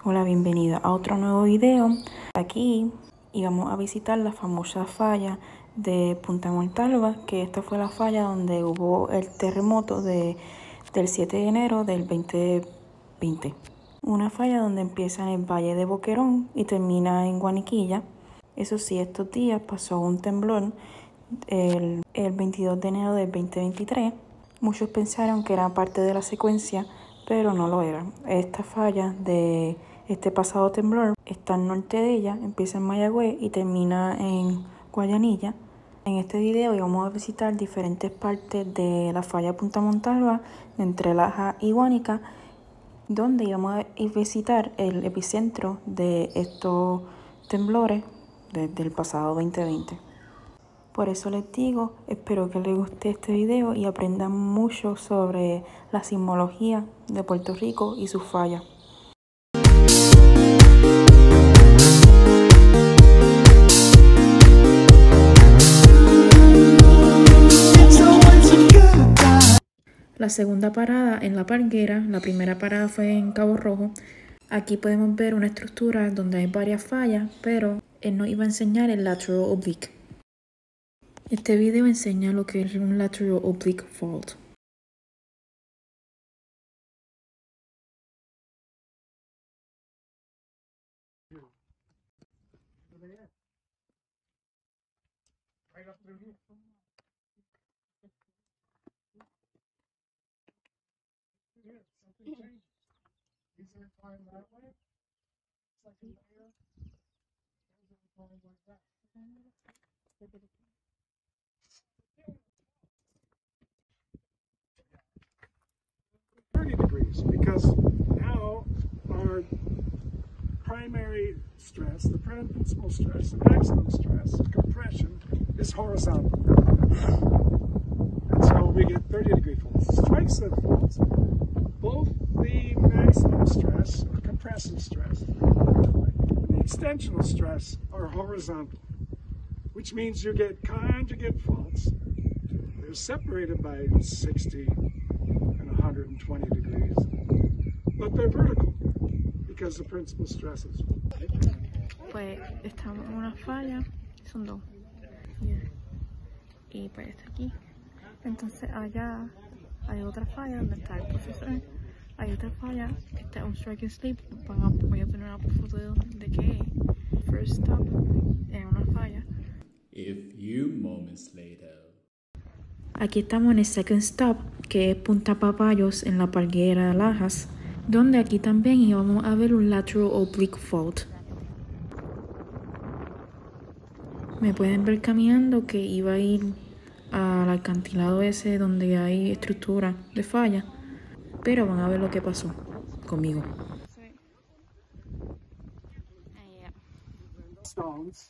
Hola, bienvenida a otro nuevo video. Aquí íbamos a visitar la famosa falla de Punta Montalva, que esta fue la falla donde hubo el terremoto del 7 de enero del 2020. Una falla donde empieza en el Valle de Boquerón y termina en Guaniquilla. Eso sí, estos días pasó un temblor el 22 de enero del 2023. Muchos pensaron que era parte de la secuencia, pero no lo era. Esta falla de este pasado temblor está al norte de ella, empieza en Mayagüez y termina en Guayanilla. En este video vamos a visitar diferentes partes de la falla Punta Montalva, entre Laja y Guánica, donde íbamos a visitar el epicentro de estos temblores desde el pasado 2020. Por eso les digo, espero que les guste este video y aprendan mucho sobre la sismología de Puerto Rico y sus fallas. La segunda parada en La Parguera, la primera parada fue en Cabo Rojo. Aquí podemos ver una estructura donde hay varias fallas, pero él nos iba a enseñar el lateral oblique. Este video enseña lo que es un lateral oblique fault. Degrees, because now our primary stress, the principal stress, the maximum stress, compression, is horizontal. And so we get 30-degree faults. Strikes of faults, both the maximum stress, or compressive stress, and the extensional stress are horizontal, which means you get conjugate faults. They're separated by 60 and 120 degrees, but they're vertical because the principal stresses. Pues estamos en una falla, son dos. Y pues está aquí. Entonces allá hay otra falla donde está el profesor. Hay otra falla, está un strike and slip. Voy a tener una foto de que first stop en una falla. A few moments later. Aquí estamos en el second stop, que es Punta Papayos en La Parguera, Lajas, donde aquí también íbamos a ver un lateral oblique fault. Me pueden ver caminando que iba a ir al acantilado ese donde hay estructura de falla, pero van a ver lo que pasó conmigo. Stones.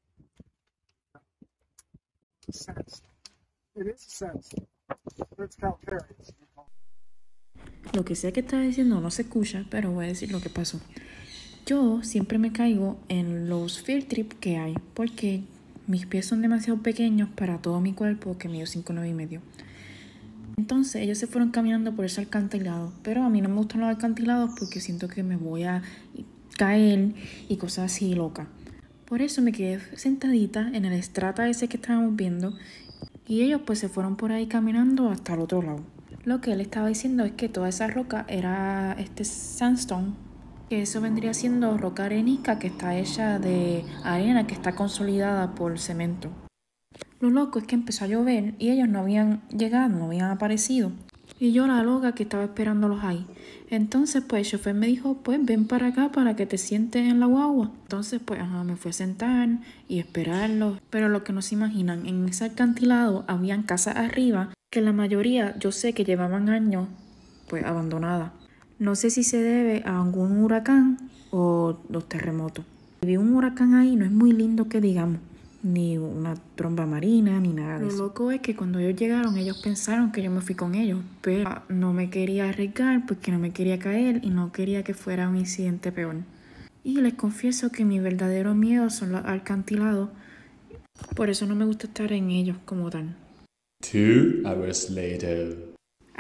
Sense. It is sense. It's calcareous. Lo que sea que estaba diciendo no se escucha, pero voy a decir lo que pasó. Yo siempre me caigo en los field trip que hay, porque mis pies son demasiado pequeños para todo mi cuerpo, que mido 5'9" y medio. Entonces ellos se fueron caminando por ese acantilado, pero a mí no me gustan los acantilados porque siento que me voy a caer y cosas así locas. Por eso me quedé sentadita en el estrata ese que estábamos viendo y ellos pues se fueron por ahí caminando hasta el otro lado. Lo que él estaba diciendo es que toda esa roca era sandstone, que eso vendría siendo roca arenisca que está hecha de arena que está consolidada por cemento. Lo loco es que empezó a llover y ellos no habían llegado, no habían aparecido. Y yo la loca que estaba esperándolos ahí. Entonces pues el chofer me dijo, pues ven para acá para que te sientes en la guagua. Entonces pues me fui a sentar y esperarlos. Pero lo que no se imaginan, en ese acantilado habían casas arriba que la mayoría yo sé que llevaban años pues abandonadas. No sé si se debe a algún huracán o los terremotos. Vi un huracán ahí, no es muy lindo que digamos, ni una tromba marina, ni nada de eso. Lo loco es que cuando ellos llegaron, ellos pensaron que yo me fui con ellos, pero no me quería arriesgar porque no me quería caer y no quería que fuera un incidente peor. Y les confieso que mi verdadero miedo son los acantilados, por eso no me gusta estar en ellos como tal. 2 hours later.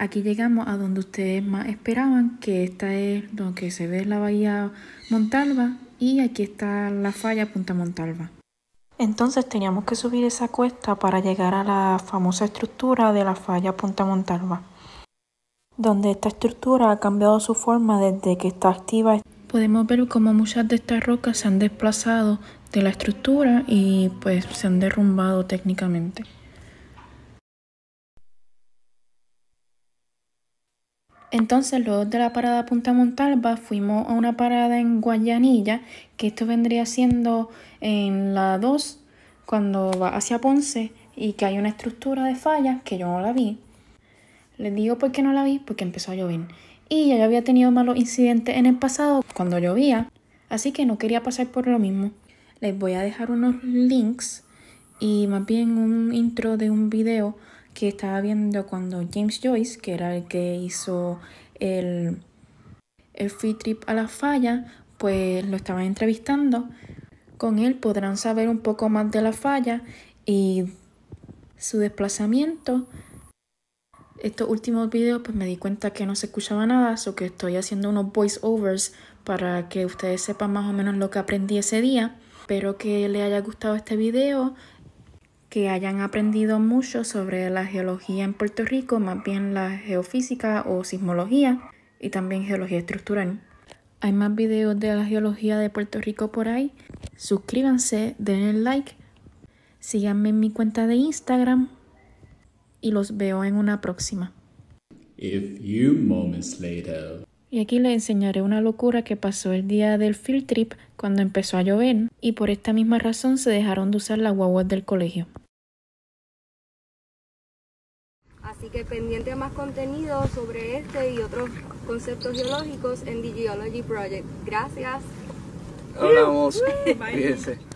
Aquí llegamos a donde ustedes más esperaban, que esta es donde se ve la bahía Montalva y aquí está la falla Punta Montalva. Entonces teníamos que subir esa cuesta para llegar a la famosa estructura de la falla Punta Montalva, donde esta estructura ha cambiado su forma desde que está activa. Podemos ver cómo muchas de estas rocas se han desplazado de la estructura y pues se han derrumbado técnicamente. Entonces, luego de la parada Punta Montalva, fuimos a una parada en Guayanilla, que esto vendría siendo en la 2, cuando va hacia Ponce, y que hay una estructura de falla que yo no la vi. Les digo por qué no la vi, porque empezó a llover. Y ya yo había tenido malos incidentes en el pasado cuando llovía, así que no quería pasar por lo mismo. Les voy a dejar unos links y más bien un intro de un video que estaba viendo cuando James Joyce, que era el que hizo el field trip a la falla, pues lo estaban entrevistando. Con él podrán saber un poco más de la falla y su desplazamiento. Estos últimos videos pues me di cuenta que no se escuchaba nada, así que estoy haciendo unos voiceovers para que ustedes sepan más o menos lo que aprendí ese día. Espero que les haya gustado este video, que hayan aprendido mucho sobre la geología en Puerto Rico, más bien la geofísica o sismología y también geología estructural. Hay más videos de la geología de Puerto Rico por ahí. Suscríbanse, denle like, síganme en mi cuenta de Instagram y los veo en una próxima. A few moments later. Y aquí les enseñaré una locura que pasó el día del field trip cuando empezó a llover y por esta misma razón se dejaron de usar las guaguas del colegio. Así que pendiente a más contenido sobre este y otros conceptos geológicos en The Geology Project. Gracias. Hablamos. Fíjense.